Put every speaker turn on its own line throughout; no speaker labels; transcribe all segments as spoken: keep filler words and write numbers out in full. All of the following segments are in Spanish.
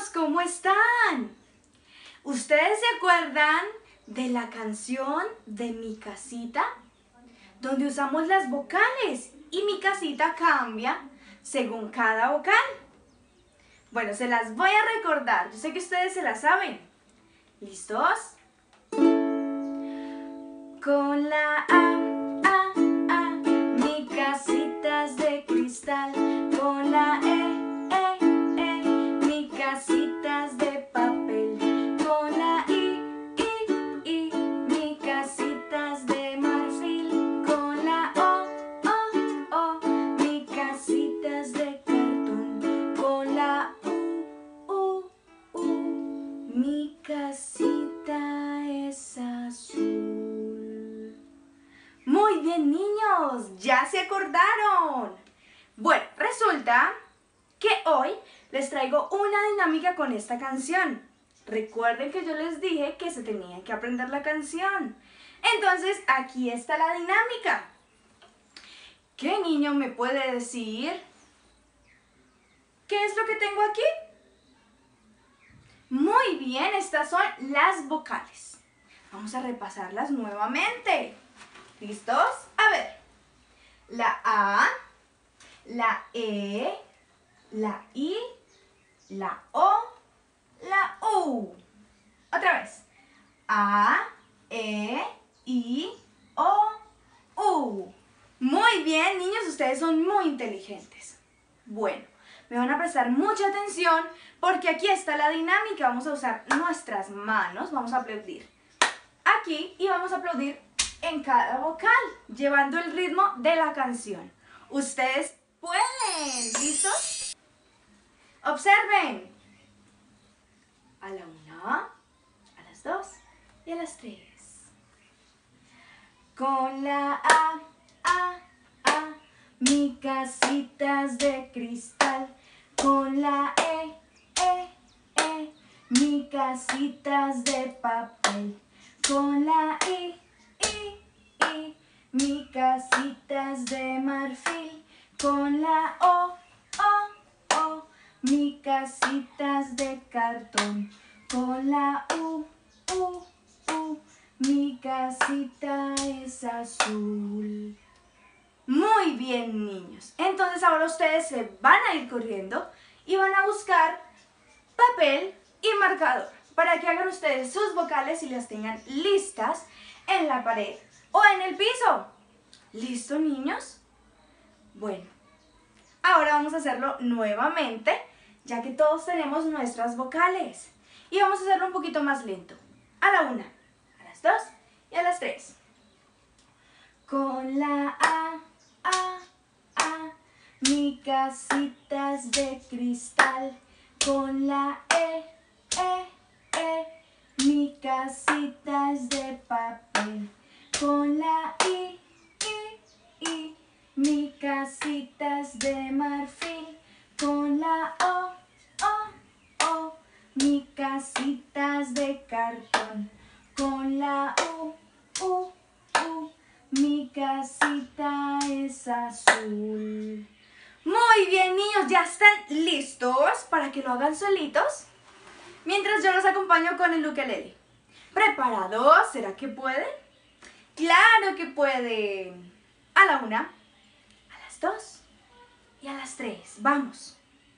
niños, ¿cómo están? ¿Ustedes se acuerdan de la canción de Mi Casita? Donde usamos las vocales y mi casita cambia según cada vocal. Bueno, se las voy a recordar. Yo sé que ustedes se las saben. ¿Listos? Con la A, A, A, mi casita es de cristal. Con la E, E, E, mi casita es de papel. Con la I, I, I, mi casita es de marfil. Con la O, O, O, mi casita es de cartón. Con la U, U, U, mi casita es azul. Muy bien, niños, ¿ya se acordaron? Bueno, resulta que hoy les traigo una dinámica con esta canción. Recuerden que yo les dije que se tenía que aprender la canción. Entonces, aquí está la dinámica. ¿Qué niño me puede decir qué es lo que tengo aquí? Muy bien, estas son las vocales. Vamos a repasarlas nuevamente. ¿Listos? A ver. La A, la E, la I, la O, la U. Otra vez. A, E, I, O, U. Muy bien, niños, ustedes son muy inteligentes. Bueno, me van a prestar mucha atención porque aquí está la dinámica. Vamos a usar nuestras manos, vamos a aplaudir aquí y vamos a aplaudir en cada vocal, llevando el ritmo de la canción. Ustedes pueden. ¿Listos? Observen. A la una, a las dos y a las tres. Con la A, A, A, mi casita es de cristal. Con la E, E, E, mi casita es de papel. Con la I, I, I, mi casita es de marfil. Con la O, O, O, mi casita es de cartón. Con la U, U, U, mi casita es azul. Muy bien, niños. Entonces ahora ustedes se van a ir corriendo y van a buscar papel y marcador para que hagan ustedes sus vocales y las tengan listas en la pared o en el piso. ¿Listo, niños? Bueno, ahora vamos a hacerlo nuevamente, ya que todos tenemos nuestras vocales. Y vamos a hacerlo un poquito más lento. A la una, a las dos y a las tres. Con la A, A, A, mi casita es de cristal. Con la E, E, E, mi casita es de papel. Con la I, I, I, mi casita es de marfil. Con la O, O, O, mi casita es de cartón. Con la U, U, U, mi casita es azul. Muy bien, niños, ¿ya están listos para que lo hagan solitos? Mientras yo los acompaño con el ukelele. ¿Preparados? ¿Será que pueden? ¡Claro que pueden! A la una, a las dos y a las tres. ¡Vamos!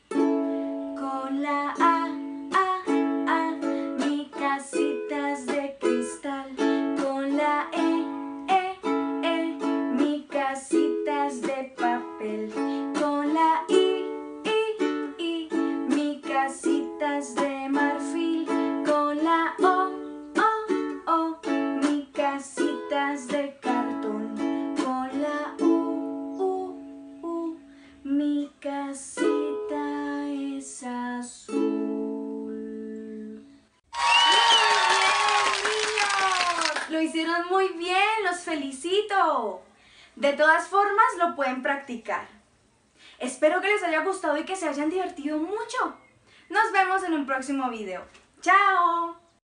Con la A, A, A, mi casita es de cristal. Con la E, E, E, mi casita es de papel. Con la I, I, I, mi casita es de marfil. Con la O, O, O, mi casita es de cartón. Con la U, U, U, mi casita es azul. ¡Muy bien, niños! Lo hicieron muy bien, los felicito. De todas formas, lo pueden practicar. Espero que les haya gustado y que se hayan divertido mucho. Nos vemos en un próximo video. ¡Chao!